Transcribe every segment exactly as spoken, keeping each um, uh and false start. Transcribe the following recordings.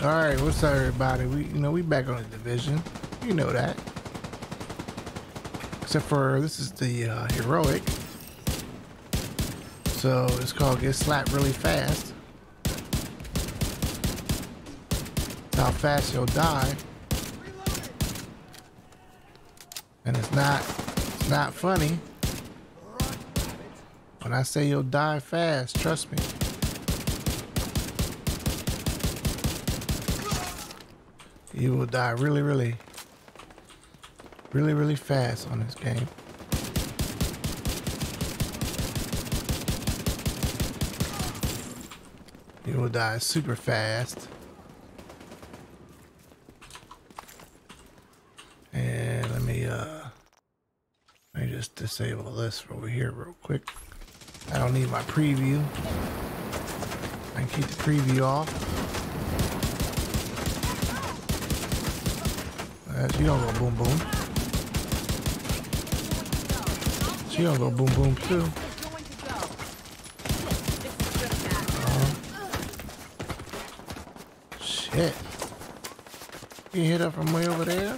All right, what's up, everybody? We, you know, we back on the division. You know that. Except for this is the uh, heroic. So it's called Get Slapped Really Fast. That's how fast you'll die. And it's not, it's not funny. When I say you'll die fast, trust me. You will die really, really, really, really fast on this game. You will die super fast. And let me, uh, let me just disable this over here real quick. I don't need my preview. I can keep the preview off. Uh, she don't go boom boom. She don't go boom boom too. Uh, shit. You hit her from way over there?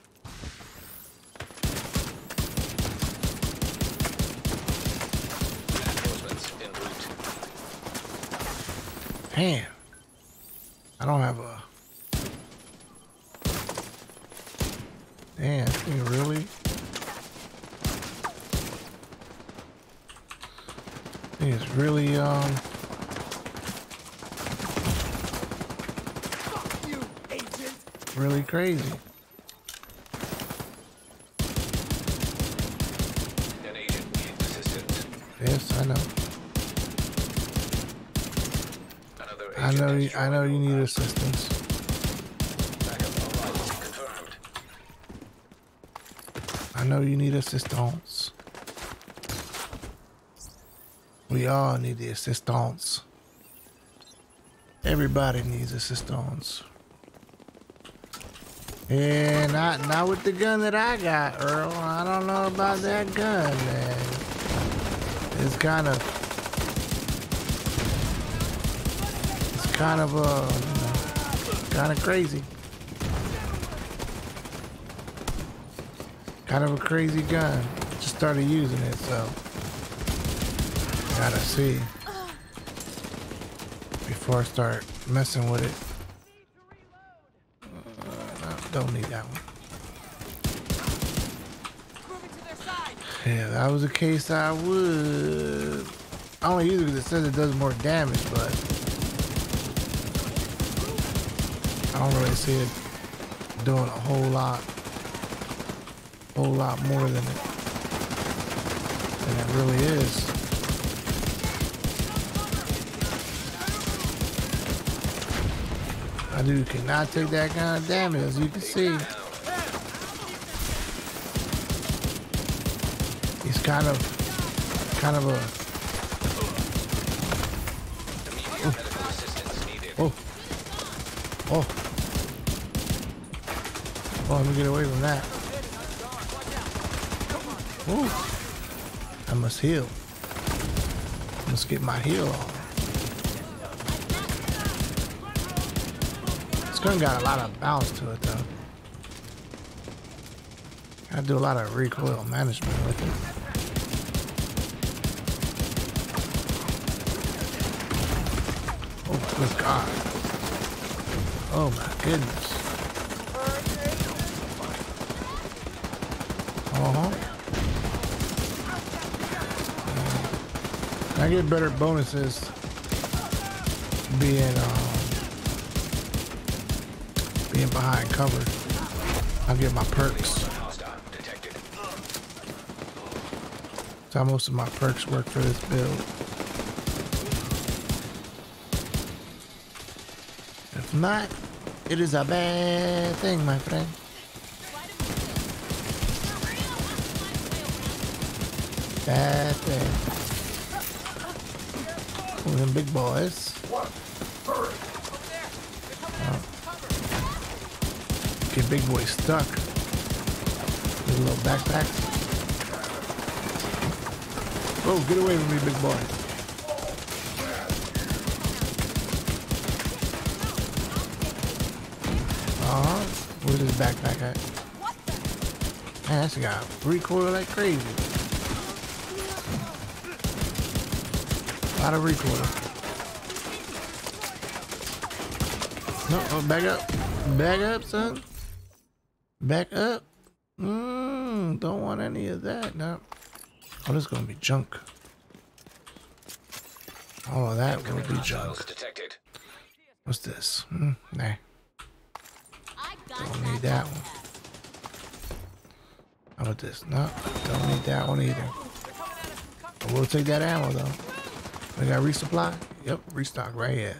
Damn. I don't have a... Damn, this thing really... Thing is really, um... You, agent. Really crazy. An agent needs assistance. Yes, I know. I know you, I know you need assistance. I know you need assistance. We all need the assistance. Everybody needs assistance. Yeah, not not with the gun that I got, Earl. I don't know about that gun, man. It's kind of kind of uh you know, kind of crazy, kind of a crazy gun. Just started using it, so gotta see before I start messing with it. Uh, no, don't need that one. Yeah, if that was the case, I would. I only use it because it says it does more damage, but I don't really see it doing a whole lot, whole lot more than it, than it really is. I do cannot take that kind of damage, as you can see. He's kind of, kind of a. Oh, oh, oh. Oh, let me get away from that. Ooh. I must heal. I must get my heal on. This gun got a lot of bounce to it, though. I do a lot of recoil management with it. Oh, good God. Oh, my goodness. Uh-huh. I get better bonuses being um, being behind cover. I'll get my perks. That's how most of my perks work for this build. If not, it is a bad thing, my friend. Bad thing. Oh, them big boys. Oh. Get big boy stuck. His little backpack. Oh, get away from me, big boy. Where's this backpack at? Man, that's got recoil like crazy. A lot of recoil. No, oh, back up. Back up, son. Back up. Mmm, don't want any of that. No. Oh, this is gonna be junk. All of that will be junk. Detected. What's this? Hmm, nah. Don't need that one. How about this? No, don't need that one either. But we'll take that ammo though. We got resupply? Yep, restock right here.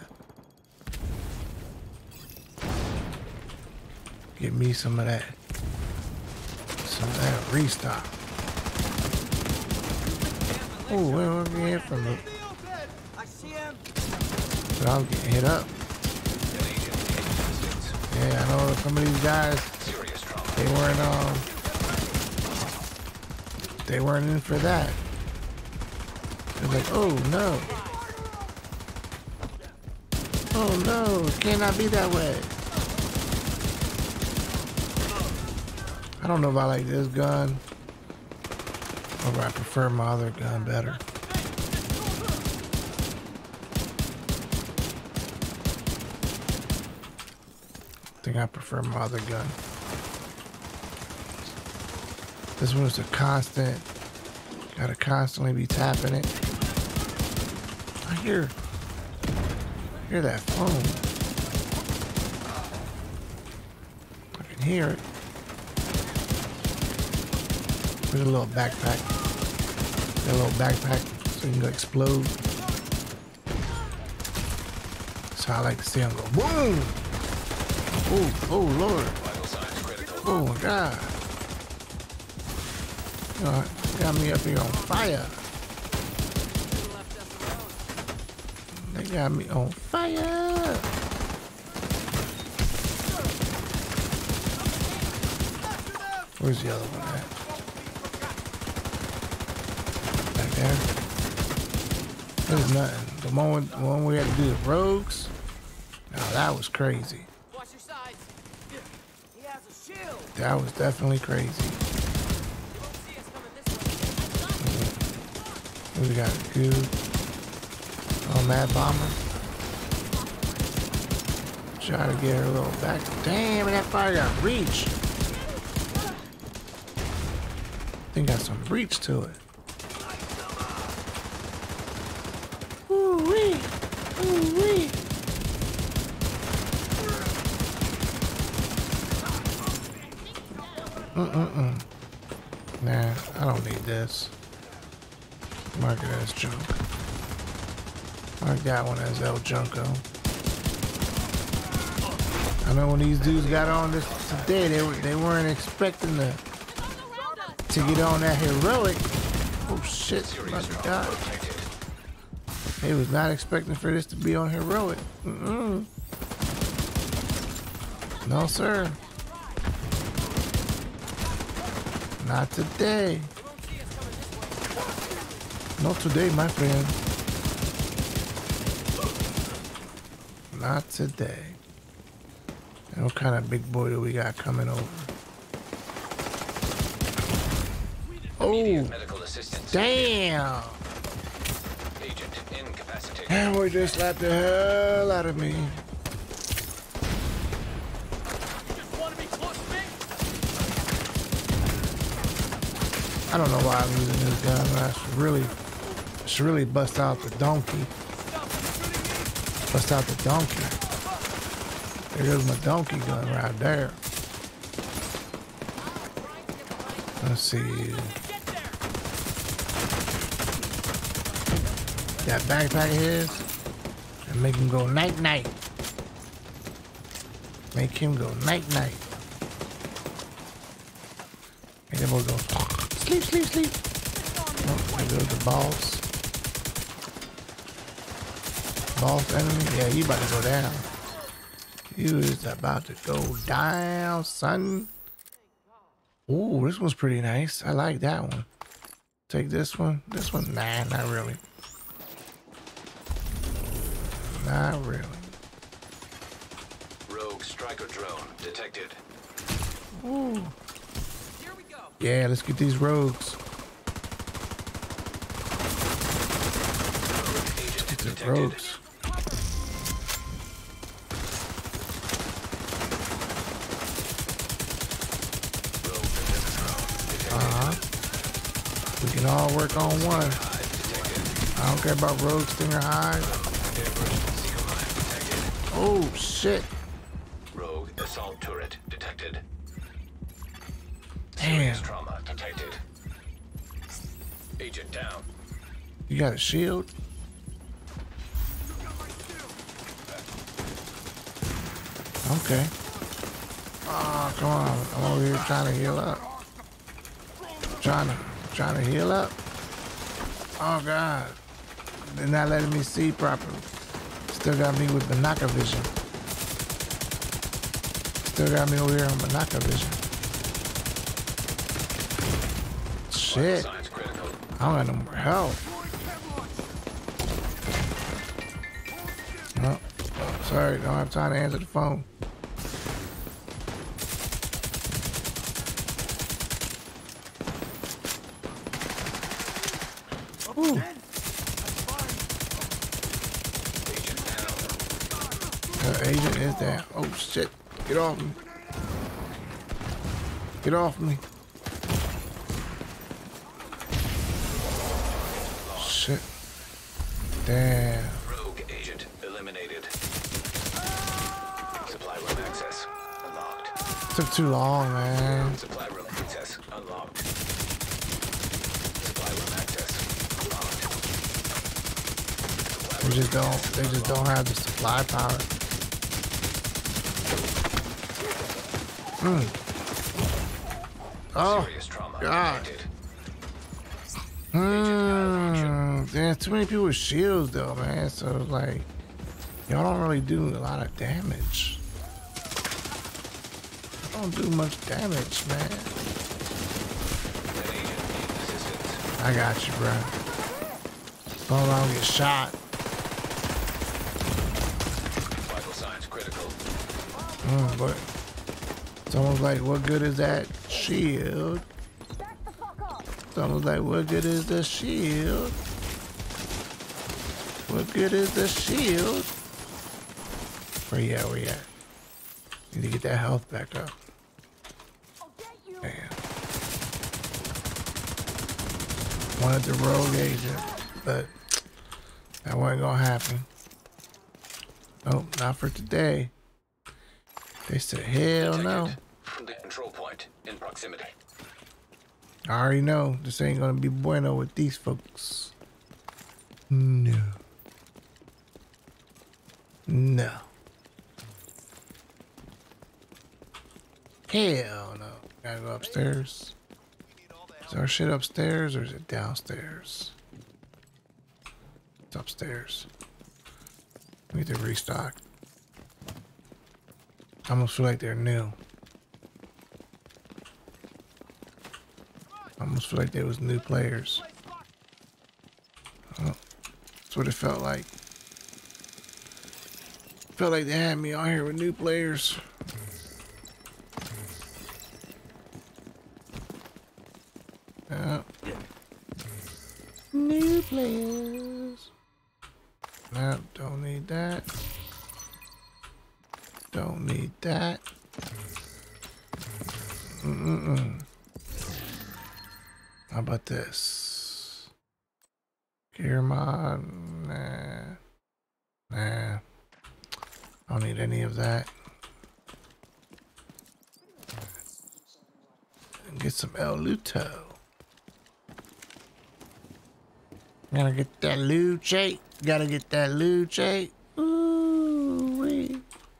Give me some of that. Some of that restock. Oh, where are we here from? The... But I was getting hit up. Yeah, I know some of these guys, they weren't um they weren't in for that. They're like, oh no. Oh no, it cannot be that way. I don't know if I like this gun or I prefer my other gun better. I think I prefer my other gun. This one's a constant. Gotta constantly be tapping it. I hear, I hear that phone. I can hear it. There's a little backpack. Got a little backpack so you can go explode. That's how I like to see them go boom. Oh, oh Lord. Oh my God. You know, got me up here on fire. They got me on fire. Where's the other one at? Back there. There's nothing. The one, the one we had to do the rogues. Now that was crazy. That was definitely crazy. What we got? Good. Oh, Mad Bomber. Try to get her a little back. Damn, that fire got reach. Thing got some reach to it. Ooh wee. Ooh wee. Mm-mm-mm. Nah, I don't need this. Mark it as junk. Mark that one as El Junko. I know when these dudes got on this today, they, were, they weren't expecting to, to get on that heroic. Oh shit, my God. They was not expecting for this to be on heroic. Mm-mm. No, sir. Not today. Not today, my friend. Not today. And what kind of big boy do we got coming over? Oh, damn. Agent incapacitated. And we just slapped the hell out of me. I don't know why I'm using this gun. I should really, I should really bust out the donkey. Bust out the donkey. There goes my donkey gun right there. Let's see. That backpack of his, and make him go night night. Make him go night night. Make him go sleep, sleep, sleep. Oh, there goes the boss. Boss enemy. Yeah, you about to go down. You is about to go down, son. Ooh, this one's pretty nice. I like that one. Take this one. This one, nah, not really. Not really. Rogue striker drone detected. Ooh. Yeah, let's get these rogues. Let's get the rogues. Uh-huh. We can all work on one. I don't care about rogue, stinger, hide. Oh, shit. Rogue assault turret detected. Damn. Serious trauma detected. Agent down. You got a shield? Okay. Oh, come on. I'm over here trying to heal up. Trying to, trying to heal up. Oh, God. They're not letting me see properly. Still got me with binocular vision. Still got me over here on binocular vision. Shit. I don't got no more health. Oh, oh, sorry. Don't have time to answer the phone. Ooh. The agent is down. Oh shit. Get off me. Get off me. Shit. Damn. Rogue agent eliminated. Supply room access unlocked. Took too long, man. Supply room access unlocked. Supply room access unlocked. They just don't. They just don't have the supply power. Hmm. Oh, Serious trauma God. detected. Hmm. There's too many people with shields, though, man. So like, y'all don't really do a lot of damage. Don't do much damage, man. An agent needs assistance. I got you, bro. Don't let him get shot. Vital signs critical. Mm, but it's almost like, what good is that shield? It's almost like, what good is the shield? What good is the shield? Where you at? Where you at? Need to get that health back up. Damn. Wanted the rogue agent, but that wasn't gonna happen. Nope, not for today. They said, hell no. From the control point in proximity. I already know this ain't gonna be bueno with these folks. No. No. Hell no. Gotta go upstairs. Is our shit upstairs or is it downstairs? It's upstairs. We need to restock. I almost feel like they're new. I almost feel like they was new players. Oh, that's what it felt like. Felt like they had me on here with new players. Yeah. New players. No, don't need that. Don't need that. Mm-mm-mm. How about this? Gear mod? Nah. Nah. I don't need any of that. And get some El Luto. Gotta get that Luce. Gotta get that Luce. Ooh wee.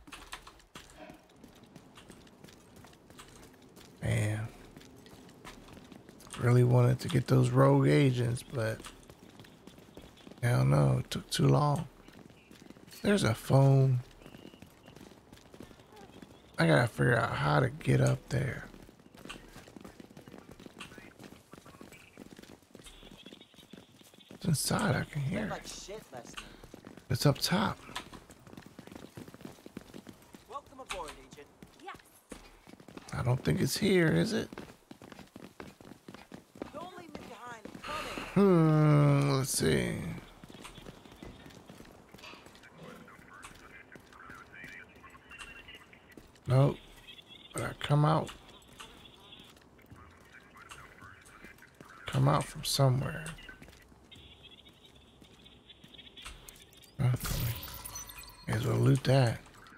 Man. Really wanted to get those rogue agents, but I don't know, it took too long. There's a phone. I gotta figure out how to get up there. It's inside, I can hear it. It's up top. Welcome aboard, Agent. I don't think it's here, is it? Don't leave me behind. I'm coming. Hmm, let's see. Nope. But I come out. Come out from somewhere. Oh, may as well loot that.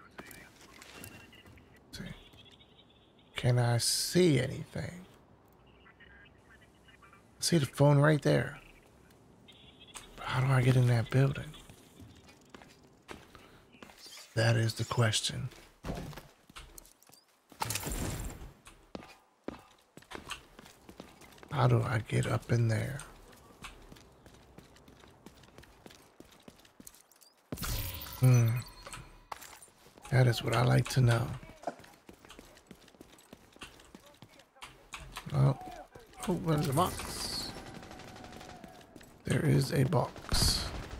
Let's see. Can I see anything? I see the phone right there. How do I get in that building? That is the question. How do I get up in there? Hmm. That is what I like to know. Oh, oh, where's the box? There is a box.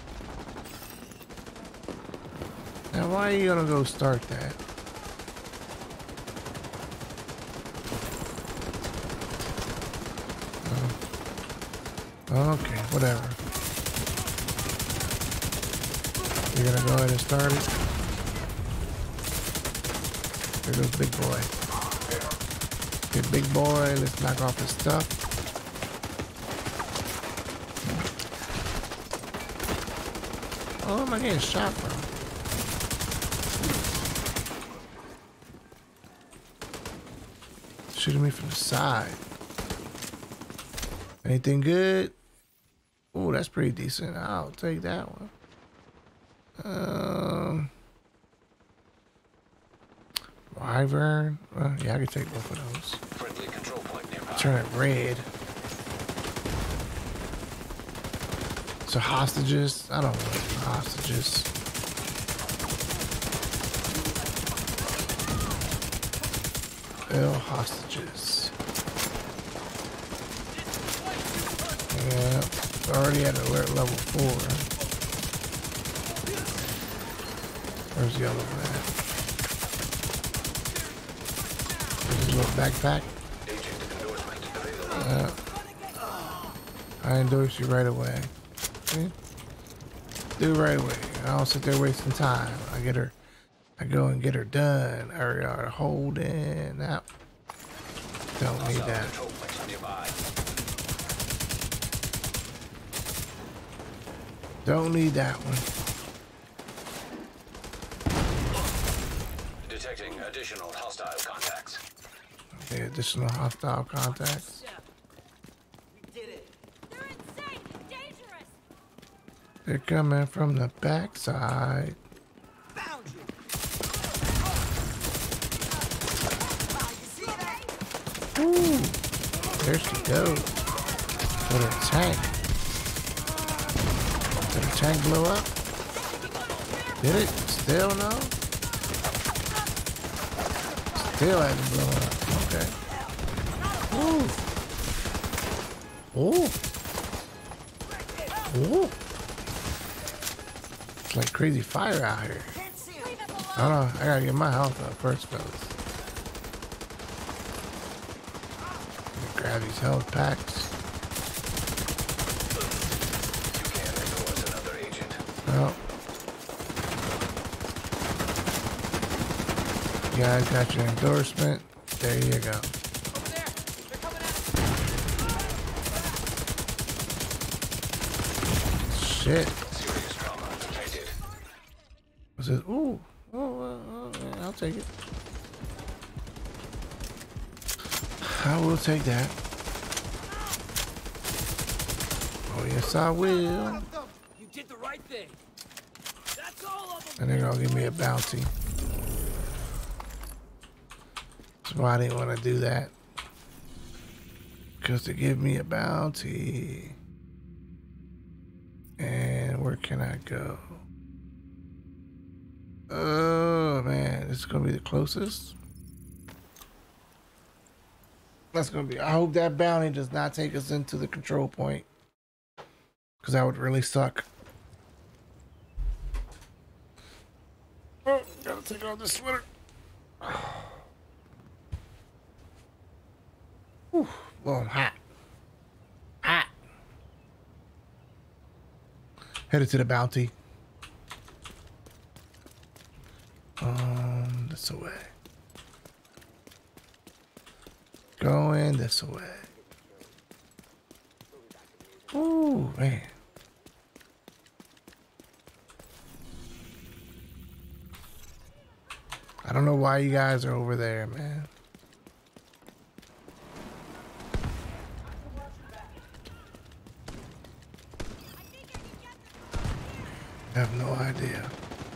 Now, why are you gonna go start that? Oh. Okay, whatever. You're gonna go ahead and start it. There goes big boy. Okay, big boy, let's knock off his stuff. Oh, am I getting shot from? Shooting me from the side. Anything good? Oh, that's pretty decent. I'll take that one. Um, Wyvern. Well, yeah, I can take both of those. Friendly control point nearby. Turn it red. So hostages. I don't want hostages. L hostages. Yeah, already at alert level four. Where's the other one at? There's a little backpack. Agent endorsement available. Yeah. I endorse you right away. See? Do it right away. I don't sit there wasting time. I get her. I go and get her done. Or, or hold in. Now. Don't need Hostile that. control point nearby. Don't need that one. Detecting additional hostile contacts. Okay, additional hostile contacts. We did it. They're insane and dangerous. They're coming from the backside. Found you. Wow, you see that? Ooh, there she goes. With a tank. Did the tank blow up? Did it? Still no? Still hasn't blown up. Okay. Ooh. Ooh. Ooh. It's like crazy fire out here. Can't see him. I don't know. I gotta get my health up first, fellas. Grab these health packs. You can't endorse another agent. Well, you guys got your endorsement. There you go. Over there. They're coming at us. Shit. Serious trauma detected. What's this? Ooh. Oh, uh, uh, yeah, I'll take it. I will take that. Oh, yes, I will. You did the right thing. That's all of them. And they're gonna give me a bounty. That's why I didn't want to do that. Because they give me a bounty. And where can I go? Oh, man. This is going to be the closest. That's going to be... I hope that bounty does not take us into the control point. Because that would really suck. Oh, gotta take off this sweater. Whew. Well, I'm hot. Hot. Headed to the bounty. Um, this way. Going this way. Ooh, man. I don't know why you guys are over there, man. I have no idea.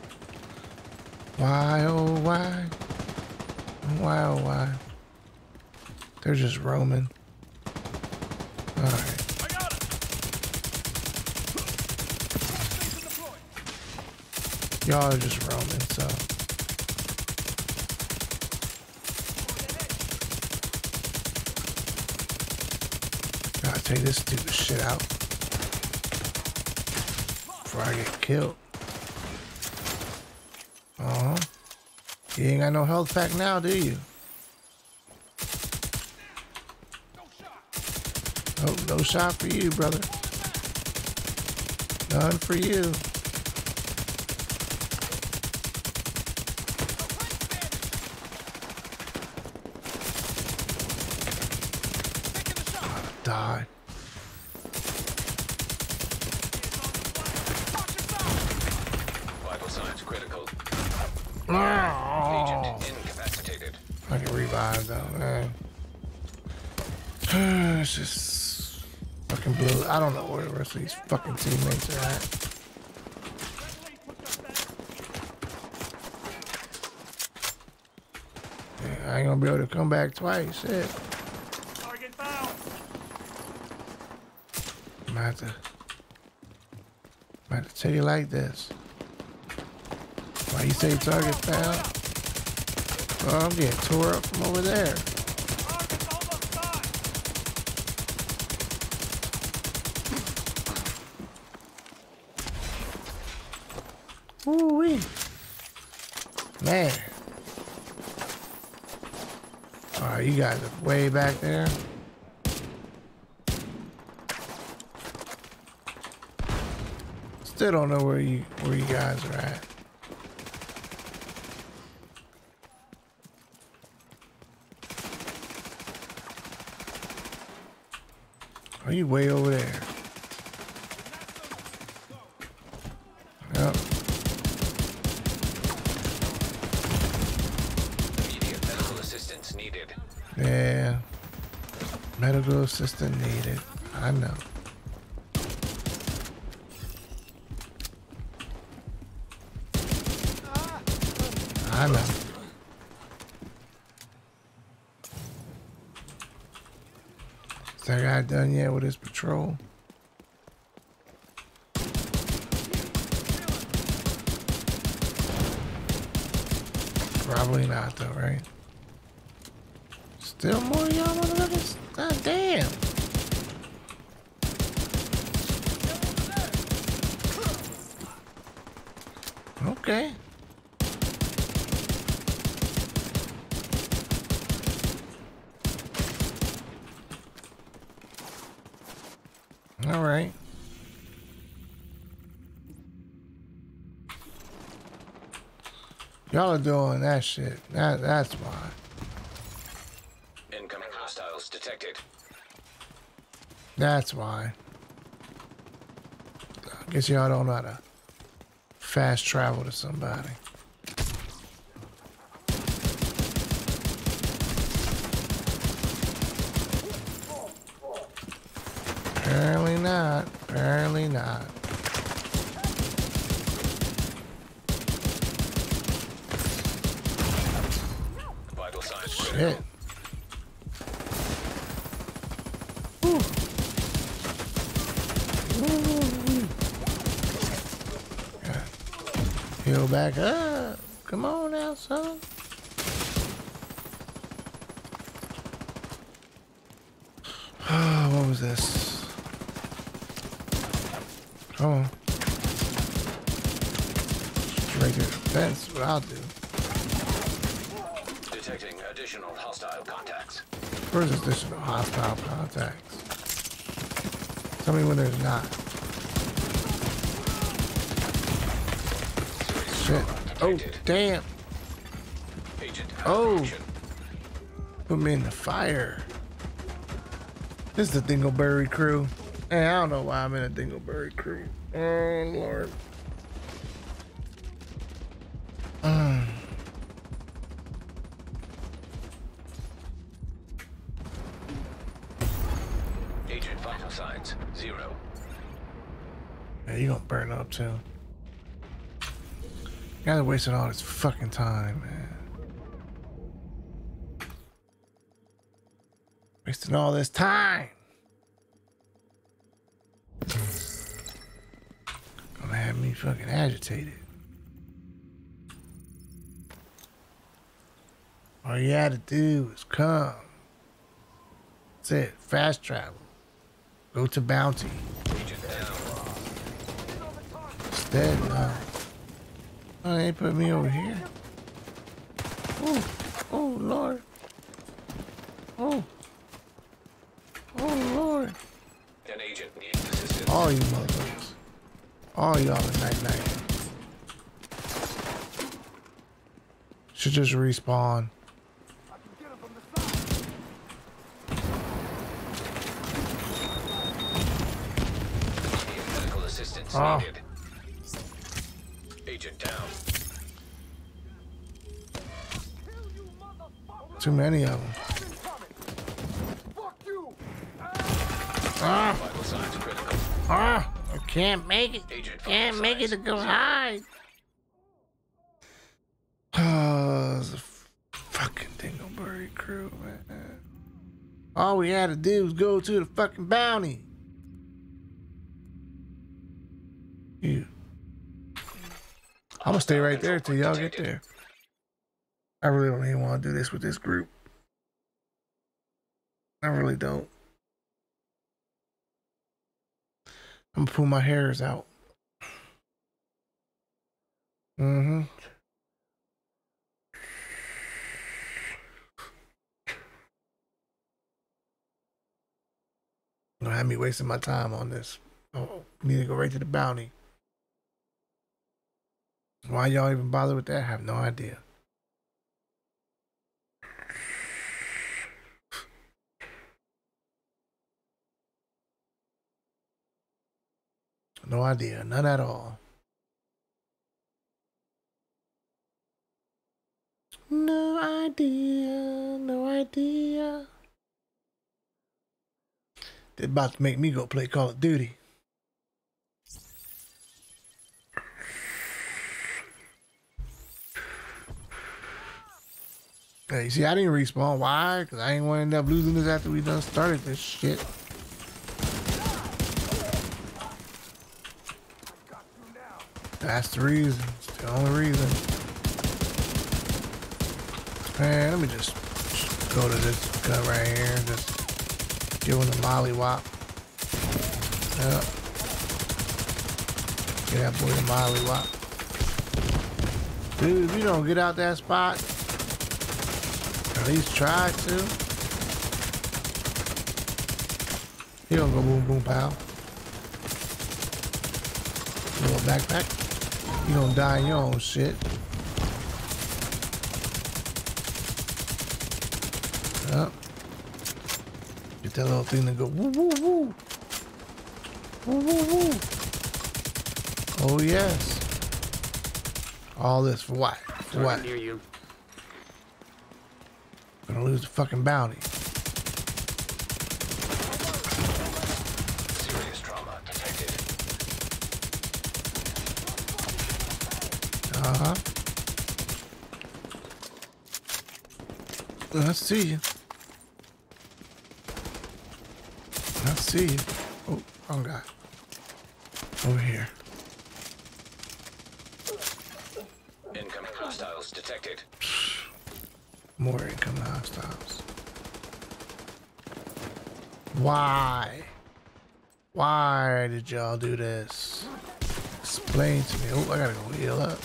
Why, oh, why? Why, oh, why? They're just roaming. Alright. Y'all are just roaming, so. Gotta take this stupid shit out before I get killed. Uh-huh. You ain't got no health pack now, do you? Oh, no shot for you, brother. None for you. Die. Vital signs critical. Oh. Agent incapacitated. I can revive though, man. It's just fucking blue. I don't know where the rest of these fucking teammates are at. Yeah, I ain't gonna be able to come back twice. Shit. Target found. I'm gonna have to, I'm gonna have to tell you like this. Why you say target found? Well, I'm getting tore up from over there. Target's almost done. Woo-wee. Man. Alright, you guys are way back there. Still don't know where you where you guys are at. Are you way over there? Yep. Immediate medical assistance needed. Yeah. Medical assistant needed. I know. I know. Is that guy done yet with his patrol? Probably not though, right? Still more of y'all motherfuckers? God damn. Okay. All right. Y'all are doing that shit. That that's why. Incoming hostiles detected. That's why. I guess y'all don't know how to fast travel to somebody. Apparently not. Apparently not. Vital signs Shit. critical. Whew. Woo. Yeah. Heal back up. Come on now, son. What was this? Come on. Straight to the fence, what I'll do. Detecting additional hostile contacts. Where's additional hostile contacts? Tell me when there's not. Shit. Oh, damn. Oh. Put me in the fire. This is the Dingleberry crew. Hey, I don't know why I'm in a Dingleberry crew. Oh, Lord. Mm. Agent vital signs, zero. Yeah, you gonna burn up too. You guys are wasting all this fucking time, man. Wasting all this time. Gonna have me fucking agitated. All you had to do is come. That's it. Fast travel. Go to Bounty. Agent down. Instead, no. Oh, they put me over here. Oh, oh Lord. Oh. Oh Lord. An agent needs assistance. All you motherfuckers. All y'all at night night. Should just respawn. Medical assistance Oh. needed. Agent down. Too many of them. Ah, Vital signs critical. ah, I can't make it. Agent Can't vital make it to signs go zero. hide. Oh, it's a fucking Dingleberry crew, man. All we had to do was go to the fucking Bounty. You. I'm gonna stay right there till y'all get there. I really don't even want to do this with this group. I really don't. I'm gonna pull my hairs out. Mm-hmm. Don't have me wasting my time on this. Oh, need to go right to the Bounty. Why y'all even bother with that? I have no idea. No idea. None at all. No idea. No idea. They're about to make me go play Call of Duty. Hey, see, I didn't respawn. Why? Because I ain't want to end up losing this after we done started this shit. That's the reason. It's the only reason. Man, let me just go to this gun right here and just give him the mollywop. Yep. Get that boy the mollywop. Dude, if you don't get out that spot, at least try to. He don't go boom boom pow. Little backpack. You don't die in your own shit. Yep. Get that little thing to go woo woo woo. Woo woo woo. Oh yes. All this for what? For what? Near you. Gonna lose the fucking Bounty. Serious trauma detected. Uh-huh. I see you. I see you. Oh, wrong guy. Over here. Incoming hostiles detected. More incoming hostiles. Why? Why did y'all do this? Explain to me. Oh, I gotta go heal up.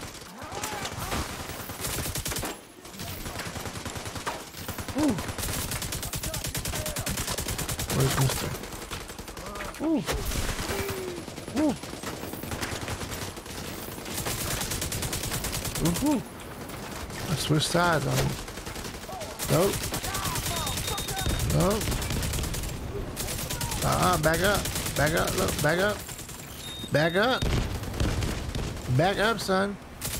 Ooh. Where's Mister? Ooh. Ooh. Ooh. Ooh. I switched sides on him. Nope. Nope. Uh-uh, back up. Back up, look, back up. Back up. Back up, son.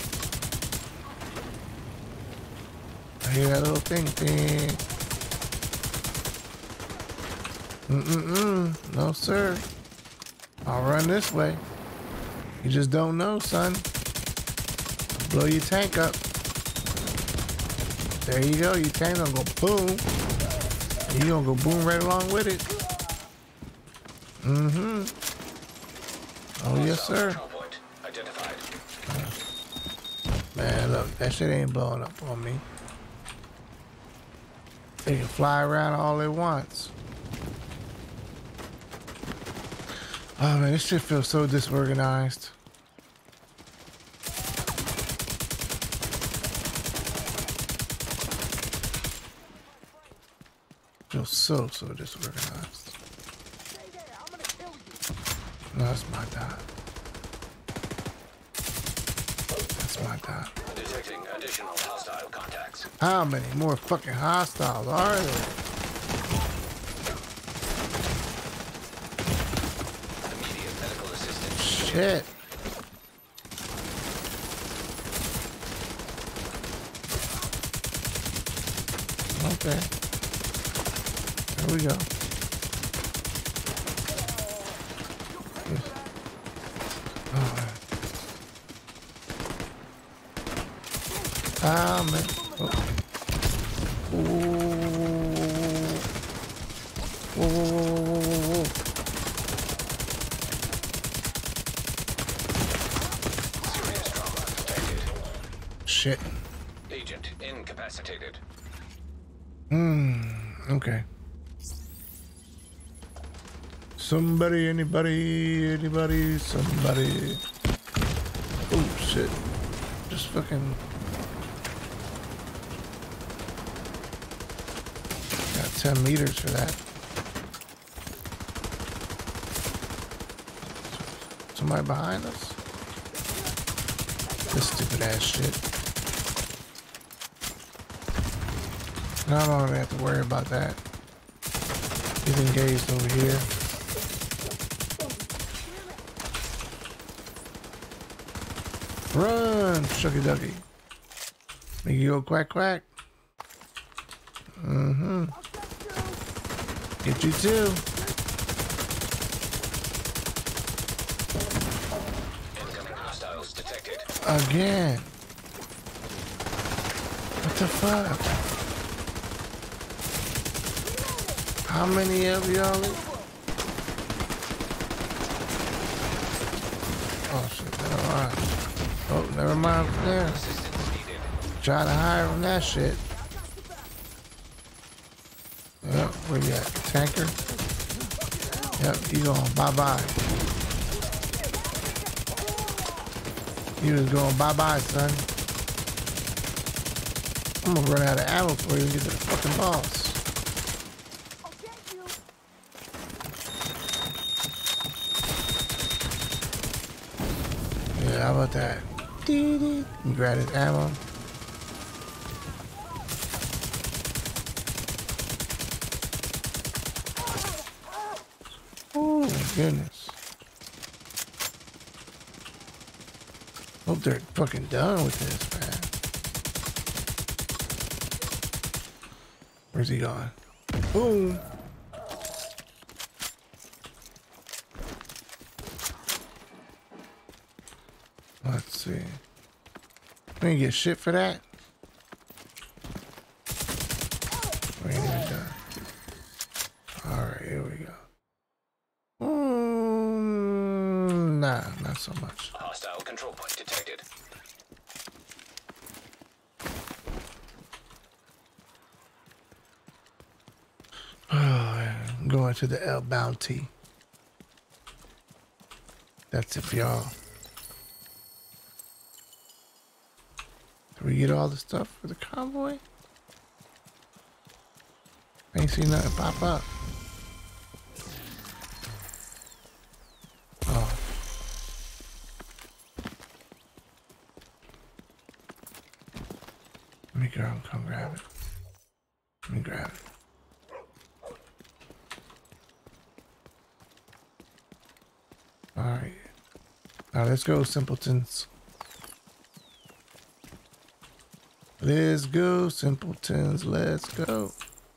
I hear that little thing thing. Mm-mm-mm. No, sir. I'll run this way. You just don't know, son. Blow your tank up. There you go. Your tank gonna go boom. And you gonna go boom right along with it. Mm-hmm. Oh, yes, sir. Control point identified. Man, look, that shit ain't blowing up on me. They can fly around all they wants. Oh man, this shit feels so disorganized. Feels so, so disorganized. No, that's my dot. That's my dot. Detecting additional hostile contacts. How many more fucking hostiles are there? Immediate medical assistance. Shit. Okay. There we go. Oh, man. Ah, man. Oh. Whoa, whoa, whoa, whoa, whoa, whoa. Serious trauma detected. Shit. Agent incapacitated. Hmm. Okay. Somebody, anybody, anybody, somebody. Oh, shit. Just fucking. Got ten meters for that. Somebody behind us? This stupid ass shit. Now I don't even have to worry about that. He's engaged over here. Run, shucky ducky. Make you go quack quack. Mm-hmm. Get you too. Incoming hostiles detected. Again. What the fuck? How many of y'all? Oh shit, never mind. Oh, never mind from there. Assistance needed. Try to hide from that shit. Yep, where you at? Tanker? Yep, you going bye-bye. You was going bye-bye, son. I'm gonna run out of ammo before you get to the fucking boss. Yeah, how about that? You grab his ammo. Oh my goodness. Hope they're fucking done with this, man. Where's he going? Boom. Let's see. We ain't get shit for that. We ain't even done. Alright, here we go. Mm, nah, not so much. Hostile control point detected. Oh, yeah. I'm going to the El Bounty. That's it for y'all. Did we get all the stuff for the convoy? I ain't seen nothing pop up. grab it. Alright. Now let's go, simpletons. Let's go, simpletons. Let's go.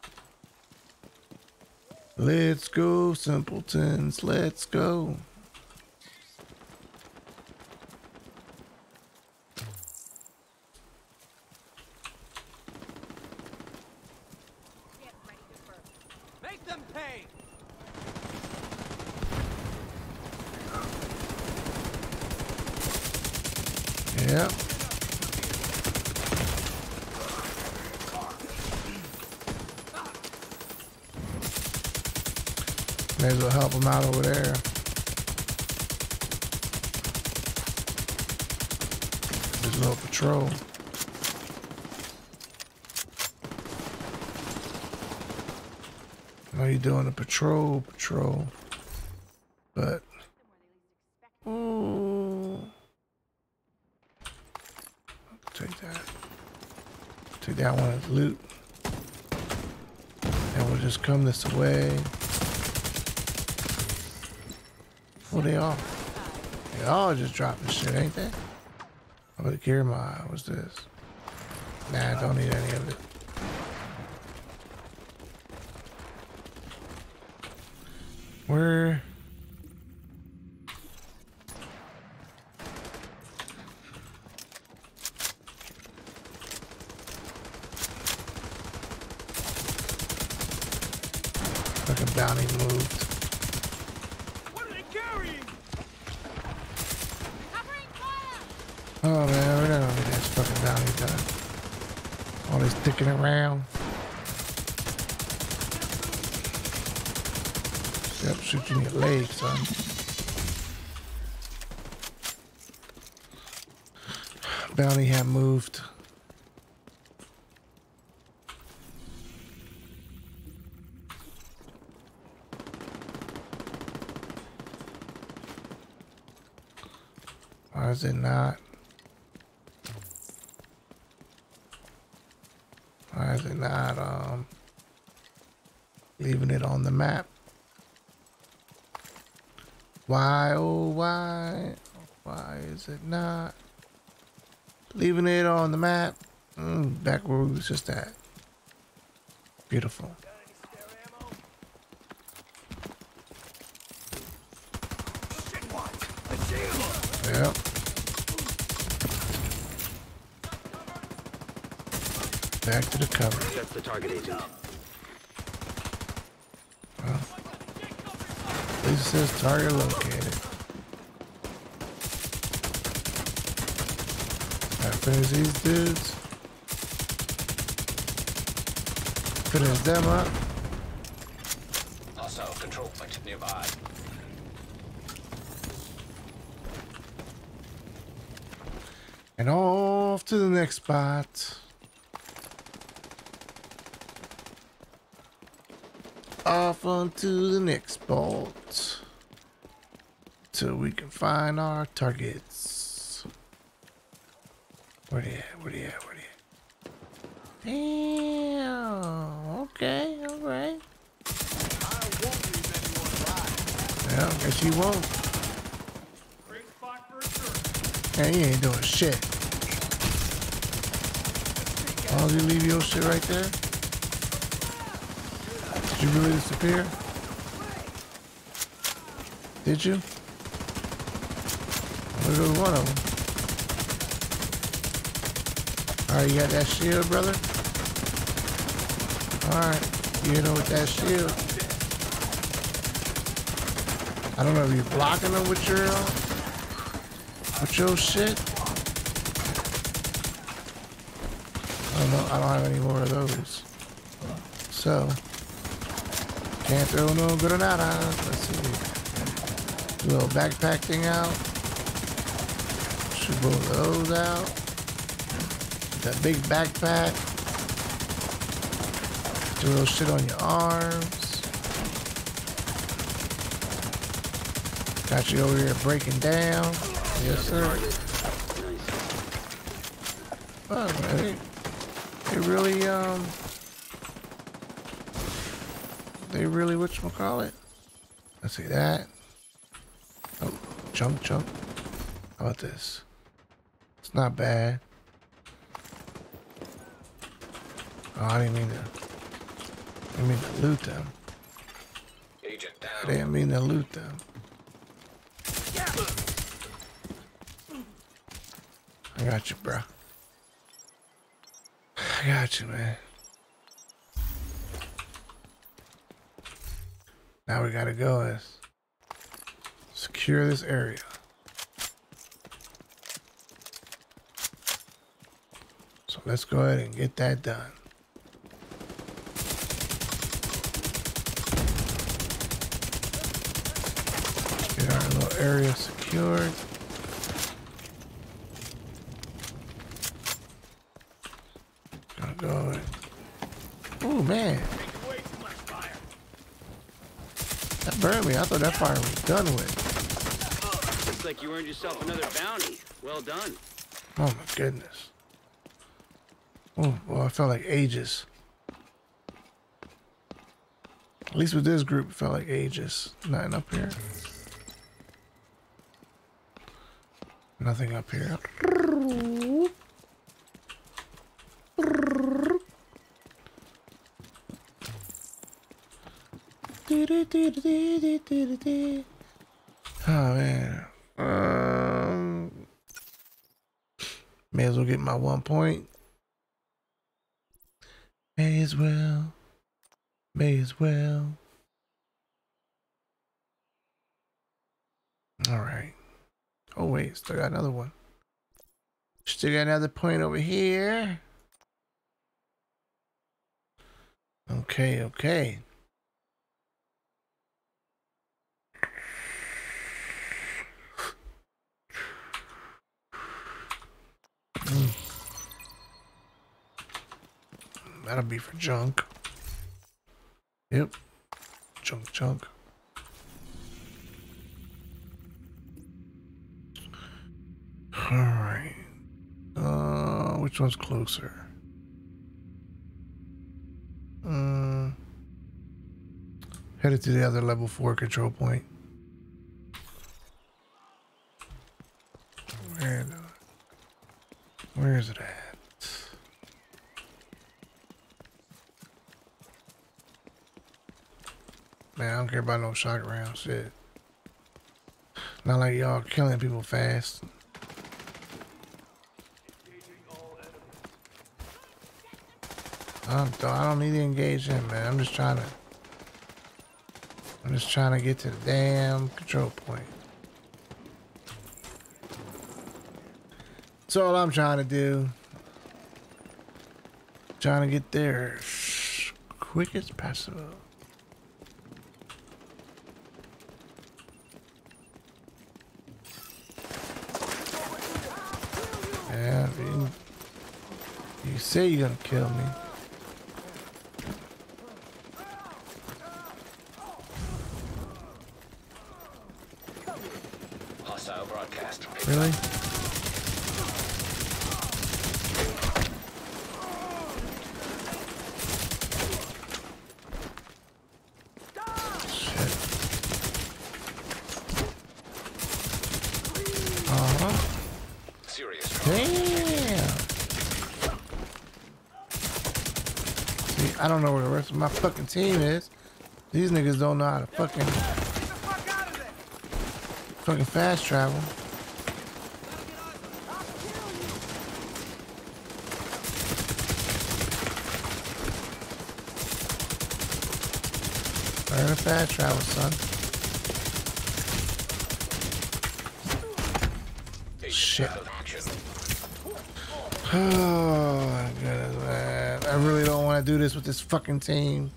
Let's go, simpletons. Let's go. Make them pay! Yep. May as well help them out over there. Just a little patrol. I know you're doing a patrol, patrol. But ooh. Take that. Take that one as loot. And we'll just come this way. Oh, they all. They all just dropping shit, ain't they? Oh, the gear mod. What's this? Nah, I don't need any of it. Where? Fucking bounty moved. What are they carrying? Covering fire! Oh man, we're not gonna get this fucking bounty done. All this dicking around. Yep, shoot you in your leg, son. Bounty had moved. Why is it not? Why is it not um leaving it on the map? Why, oh why? Why is it not leaving it on the map? Mm, back where we was just at. Beautiful. Yep. Back to the cover. That's the target agent. Well, at least it says target located. Gotta finish these dudes. Finish them up. Hostile control point nearby. And off to the next spot. Off onto the next spot. Till we can find our targets. Where they at? Where they at? Where they at? Damn. Okay, alright. Yeah, guess you won't. Man, you ain't doing shit. As long as you leave your shit right there. Did you really disappear? Did you? There goes one of them. Alright, you got that shield, brother? Alright, you hit him with that shield. I don't know if you're blocking them with your, uh, with your shit. I don't know, I don't have any more of those. So, can't throw no granadas. Let's see. Do a little backpack thing out. Shoot both of those out. That big backpack. Do a little shit on your arms. Got you over here breaking down. Yes, sir. Oh, man. It really, um... they really whatchamacallit? Let's see that. Oh, junk, junk. How about this? It's not bad. Oh, I didn't mean to. I didn't mean to loot them. Agent I down. didn't mean to loot them. I got you, bro. I got you, man. Now we gotta go is secure this area. So let's go ahead and get that done. Get our little area secured. Gonna go and... Oh man. That burned me. I thought that fire was done with. Looks like you earned yourself another bounty. Well done. Oh my goodness. Oh, well, I felt like ages. At least with this group, it felt like ages. Nothing up here. Nothing up here. Oh man. Um, may as well get my one point. May as well. May as well. All right. Oh wait, still got another one. Still got another point over here. Okay, okay. Mm. That'll be for junk. Yep. Junk, junk. Alright. Uh, which one's closer? Um, headed to the other level four control point. Where, where is it at? Man, I don't care about no shock round shit. Not like y'all killing people fast. I don't, I don't need to engage him, man. I'm just trying to. I'm just trying to get to the damn control point. That's all I'm trying to do. Trying to get there as quick as possible. Yeah, you, you say you're gonna kill me. Hostile broadcast. Really? Shit. Uh-huh. Serious. Damn. See, I don't know where the rest of my fucking team is. These niggas don't know how to fucking fucking fast travel. Learn to fast travel, son. Shit. Oh my goodness, man. I really don't want to do this with this fucking team.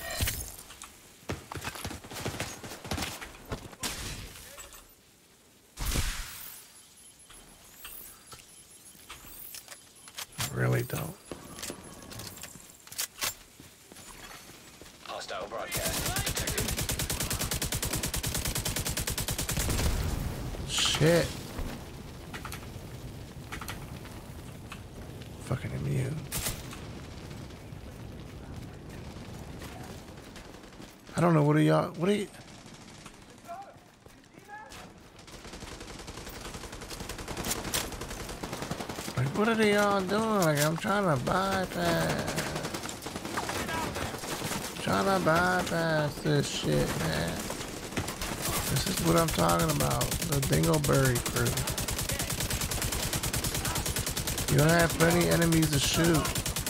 I really don't. Hostile broadcast detected. Shit. Fucking immune. I don't know. What are y'all? What are you? Like, what are they all doing? Like, I'm trying to bypass. Trying to bypass this shit, man. This is what I'm talking about. The Dingleberry crew. You don't have plenty enemies to shoot.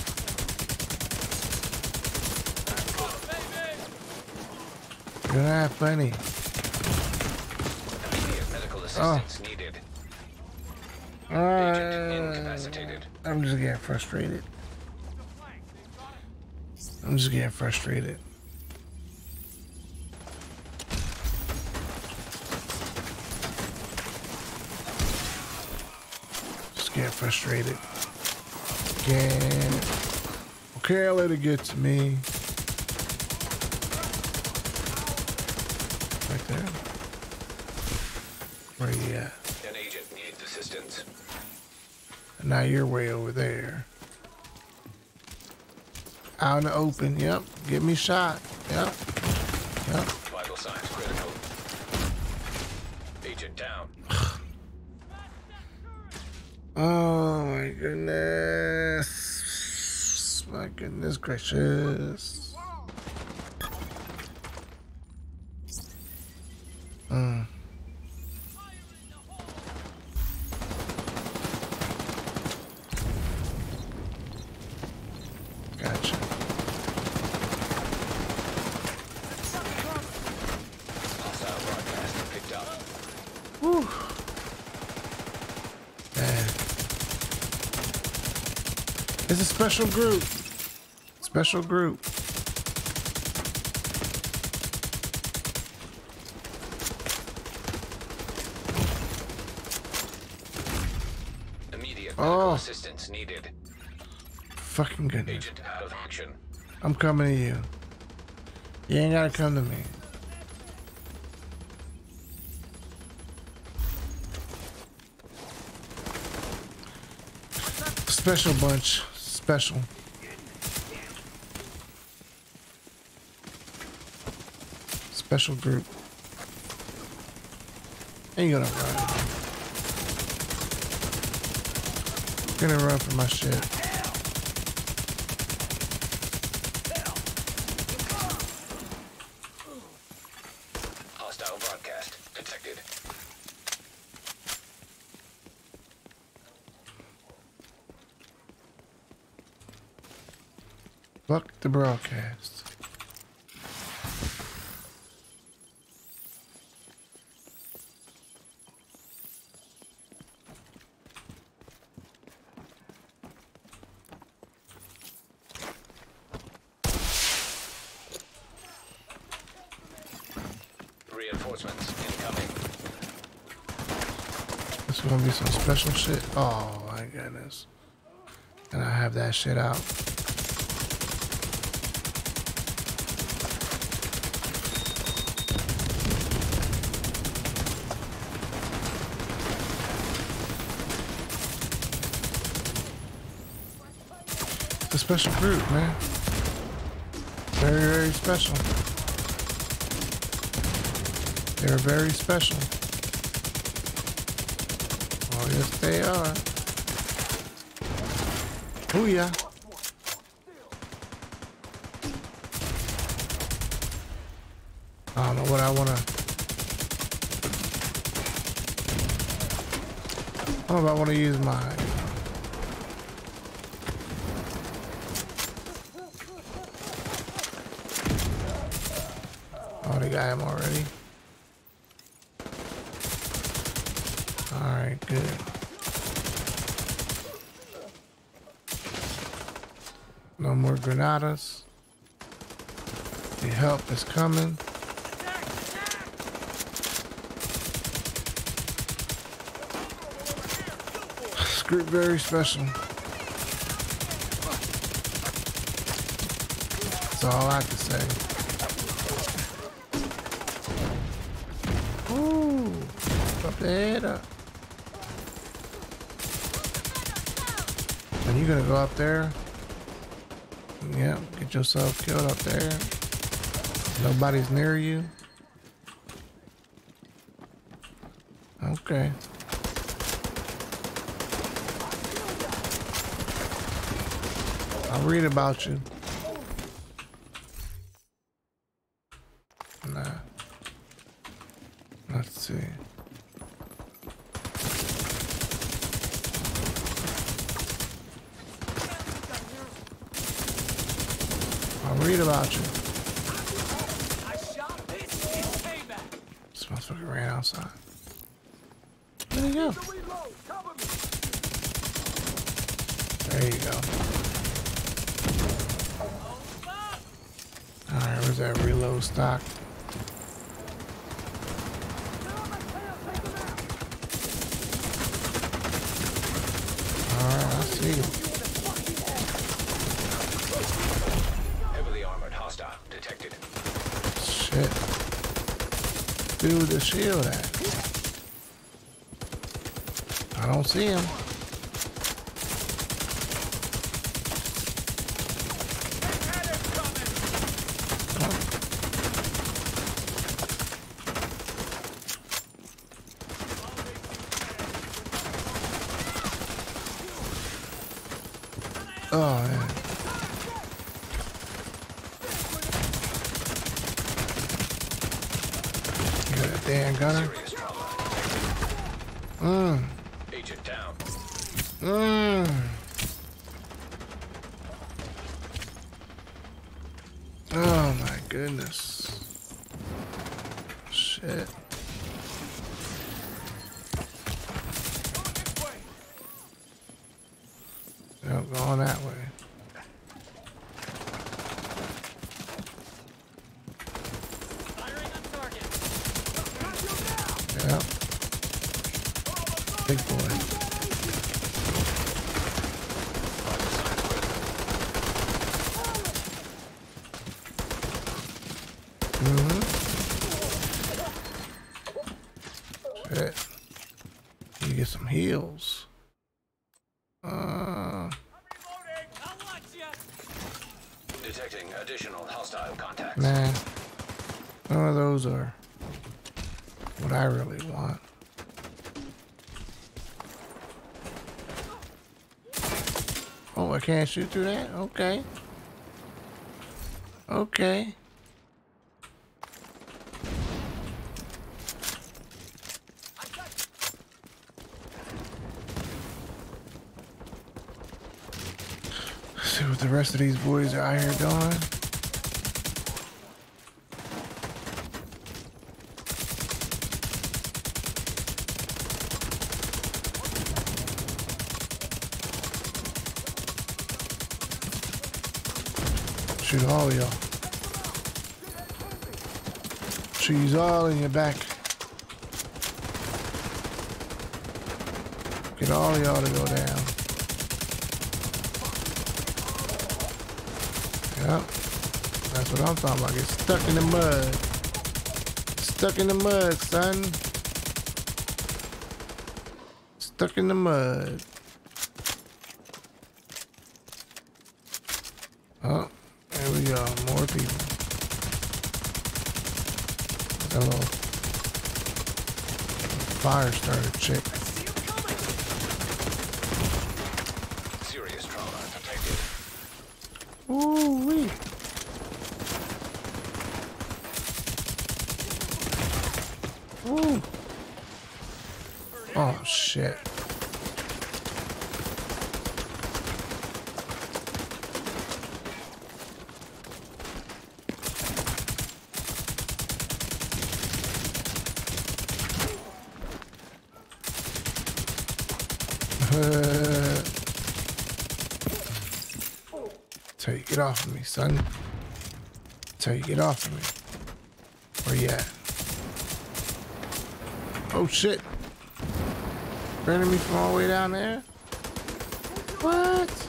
You don't have plenty. Immediate medical assistance Oh. needed. Uh, Agent incapacitated. I'm just getting frustrated. I'm just getting frustrated. Just getting frustrated. Again. Okay, I'll let it get to me. Right there. Where you at? An agent needs assistance. And now you're way over there. Out in the open, yep. Get me shot. Yep. Yep. Vital signs critical. Agent down. Oh my goodness. My goodness gracious. Mm. Gotcha. Hostile broadcast picked up. Whew. Man. It's a special group. Special group. Immediate medical Oh. assistance needed. Fucking goodness. Agent out of action. I'm coming to you. You ain't gotta come to me. Special bunch. Special. Special group. Ain't gonna run. Gonna run for my shit. Hostile broadcast detected. Fuck the broadcast. Reinforcements incoming. This is gonna be some special shit. Oh my goodness. And I have that shit out. It's a special group, man. Very, very special. They're very special. Oh, yes, they are. Oh, yeah. I don't know what I want to... I don't know if I want to use my... Oh, they got him already. Alright, good. No more granadas. The help is coming. This group very special. That's all I can say. Ooh, up the head up. And you're gonna go up there. Yep, get yourself killed up there. Nobody's near you? Okay. I'll read about you. Nah. Let's see. I'll read about you. I shot this. It's payback. This motherfucker ran outside. Where'd he go? There you go. Alright, where's that reload stock? Alright, I see you. Heavily armored hostile detected. Shit. Dude, the shield at? I don't see him. Oh, man. You got a damn gunner? Serious trauma. Mmm. Agent down. Mmm. Oh, my goodness. Shit. Yep, going that way. Firing on target. Yep. Big boy. Mm-hmm. Shit. You get some heals. Uh, I'll watch ya. Detecting additional hostile contacts. nah. None of those are what I really want. Oh, I can't shoot through that? Okay. Okay. Let's see what the rest of these boys are out here doing. Shoot all of y'all. She's all in your back. Get all of y'all to go down. Yep. That's what I'm talking about. Get stuck in the mud. Stuck in the mud, son. Stuck in the mud. Oh, there we go. More people. Hello. Fire starter chick. Serious trauma detected. Ooh wee. Ooh. Oh shit. Uh, tell you, get off of me, son. Tell you, get off of me. Where you at? Oh shit. Burning me from all the way down there? What?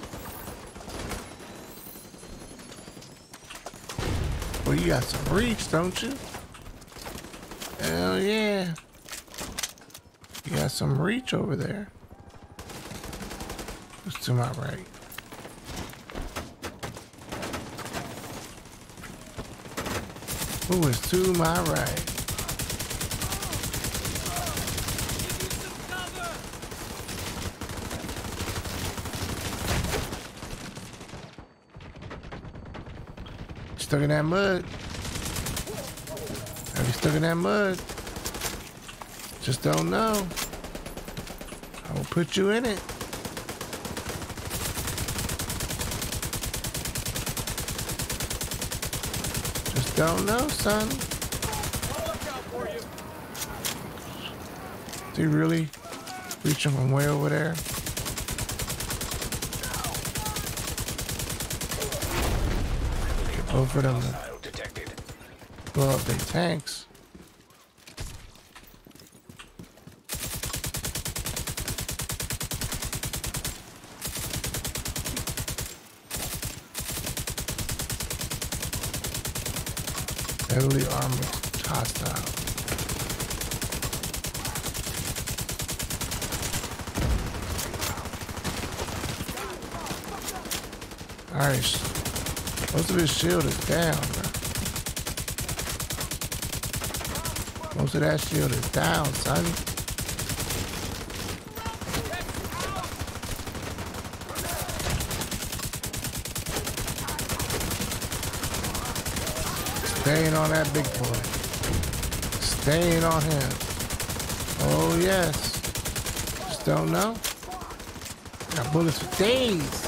Well, you got some reach, don't you? Hell yeah. You got some reach over there. Who's to my right? Who is to my right? Stuck in that mud. Are you stuck in that mud? Just don't know. I will put you in it. Just don't know, son. Is he really reaching from way over there? Both of them blow up their tanks. Heavily armored hostile. Alright. Most of his shield is down, bro. Most of that shield is down, son. Staying on that big boy. Staying on him. Oh, yes. Just don't know. Got bullets for days.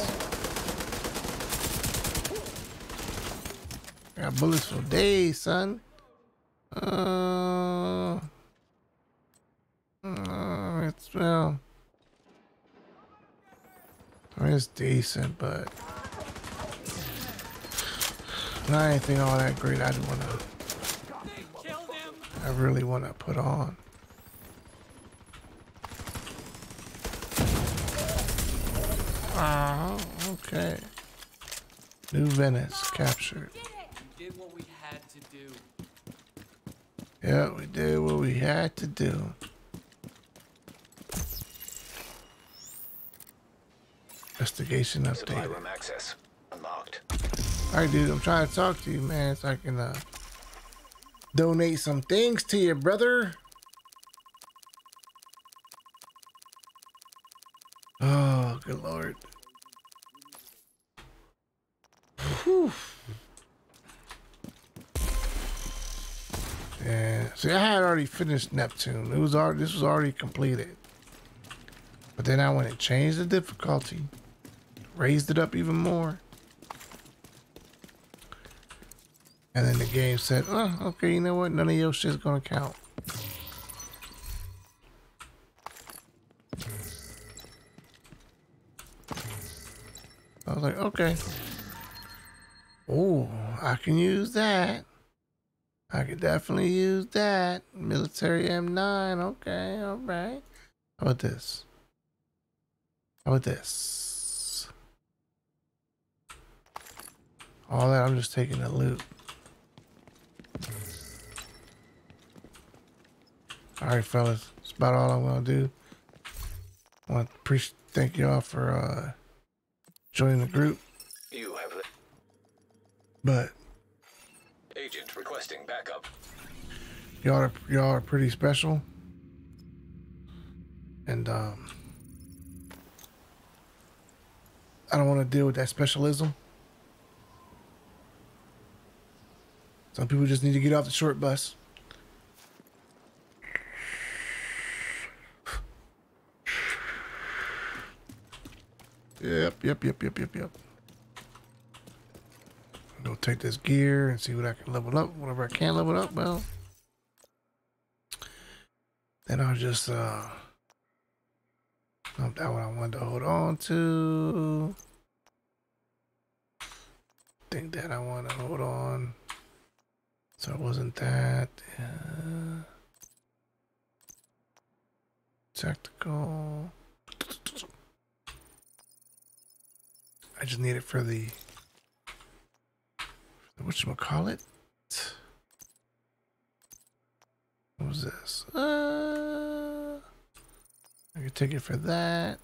Got bullets for days, son. Uh, uh, it's, well, I mean, it's decent, but not anything all that great. I want to, I really want to put on. Oh, okay. New Venice captured. Did what we had to do. Yeah, we did what we had to do. Investigation Supply update. room access unlocked. Alright, dude, I'm trying to talk to you, man, so I can uh, donate some things to you, brother. Oh, good lord. Whew. Yeah, see, I had already finished Neptune. It was already, this was already completed. But then I went and changed the difficulty, raised it up even more. And then the game said, oh, okay, you know what? None of your shit's gonna count. I was like, okay. Oh, I can use that. I could definitely use that. Military M nine. Okay, all right. How about this? How about this? All that, I'm just taking the loot. All right, fellas. That's about all I'm going to do. I want to appreciate, thank y'all for uh, joining the group. You have the But agent requesting backup. y'all are, y'all are pretty special. And um, I don't want to deal with that specialism. Some people just need to get off the short bus. Yep, yep, yep, yep, yep, yep. Go take this gear and see what I can level up. Whatever I can level up, well, then I'll just uh, not that one I wanted to hold on to. Think that I want to hold on. So it wasn't that. Uh, tactical. I just need it for the, whatchamacallit? What was this? Uh, I could take it for that.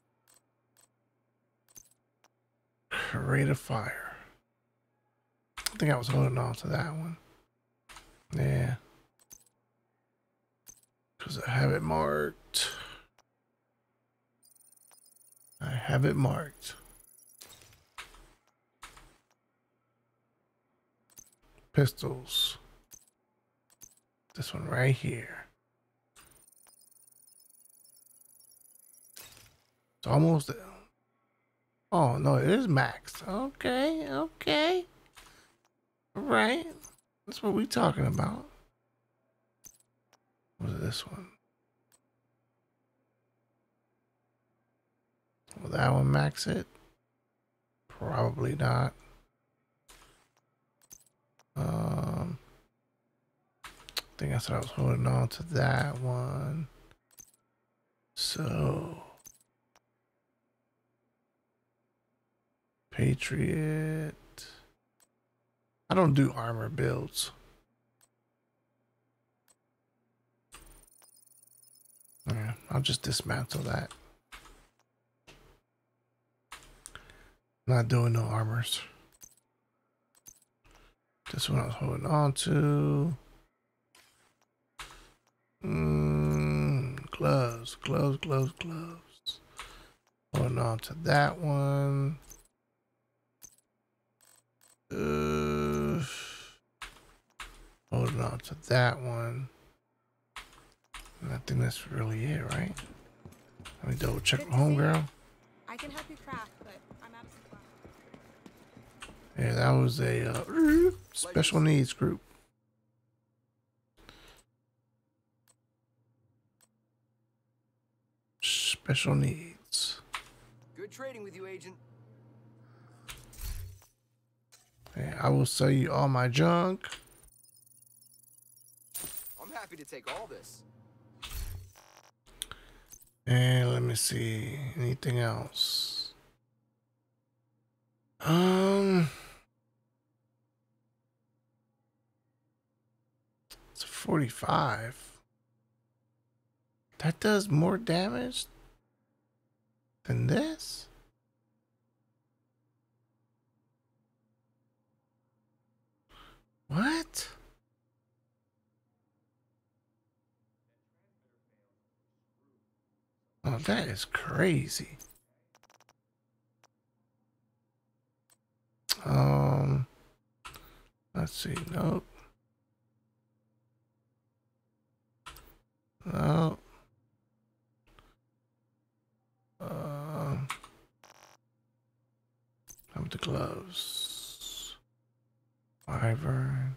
Rate of fire. I think I was holding on to that one. Yeah. Because I have it marked. I have it marked. Pistols. This one right here. It's almost there. Oh, no, it is maxed. Okay, okay. All right. That's what we talking about. What is this one? Will that one max it? Probably not. Um, I think I said I was holding on to that one. So, Patriot. I don't do armor builds. Yeah, I'll just dismantle that. Not doing no armors. This one I was holding on to. Mm, gloves, gloves, gloves, gloves. Holding on to that one. Uh, holding on to that one. And I think that's really it, right? Let me double check my homegirl. I can help you craft, but I'm out of supply. Yeah, that was a uh, special needs group. Special needs. Good trading with you, Agent. Yeah, I will sell you all my junk. I'm happy to take all this. And let me see, anything else? Um, it's forty-five. That does more damage than this? What? Oh, that is crazy. Um, let's see. Nope. No. Um, how about the gloves? Wyvern.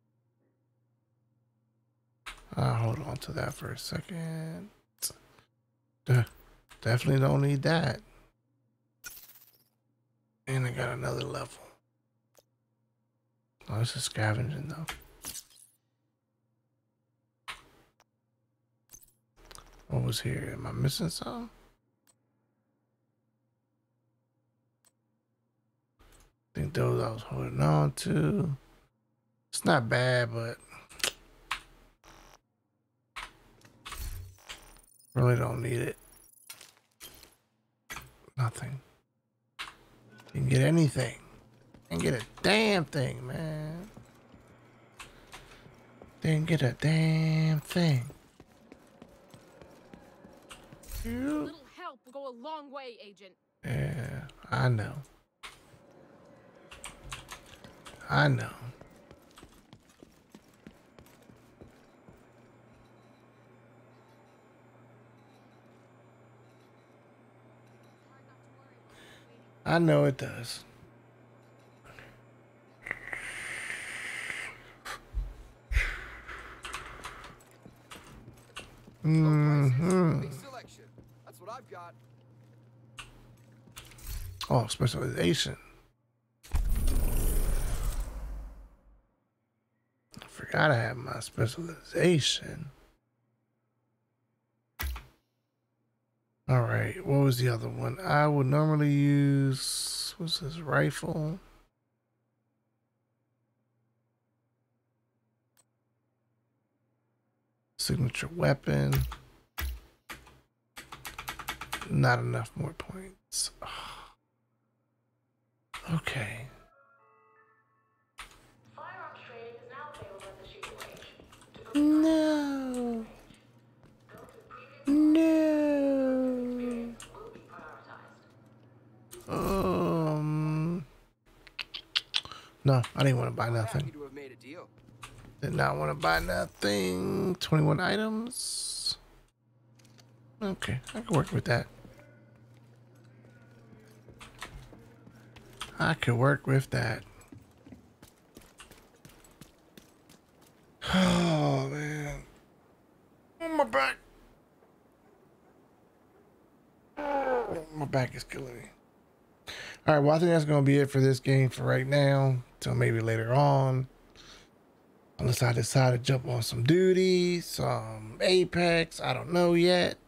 I'll hold on to that for a second. Duh, definitely don't need that. And I got another level. Oh, this is scavenging though. What was here? Am I missing something? I think those I was holding on to. It's not bad, but really don't need it. Nothing. You can get anything. And get a damn thing, man. Didn't get a damn thing. A little help will go a long way, Agent. Yeah, I know. I know. I know it does. Mm-hmm. Big selection. That's what I've got. Oh, specialization. I forgot I had my specialization. All right, what was the other one? I would normally use, what's this, rifle? Signature weapon. Not enough more points. Oh. Okay. No, I didn't want to buy Happy nothing. to have made a deal. Did not want to buy nothing. twenty-one items. Okay, I can work with that. I could work with that. Oh, man. Oh, my back. Oh, my back is killing me. All right, well, I think that's going to be it for this game for right now. Till maybe later on. Unless I decide to jump on some duty, some Apex. I don't know yet.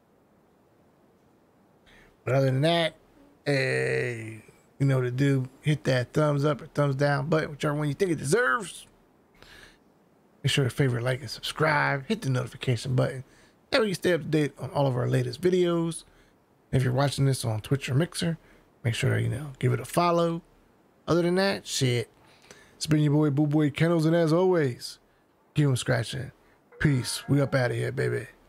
But other than that, hey, you know what to do. Hit that thumbs up or thumbs down button, whichever one you think it deserves. Make sure to favorite, like, and subscribe. Hit the notification button. That way you stay up to date on all of our latest videos. If you're watching this on Twitch or Mixer, make sure, you know, give it a follow. Other than that, shit. It's been your boy, Boo Boy Kennels, and as always, keep on scratching. Peace. We up out of here, baby.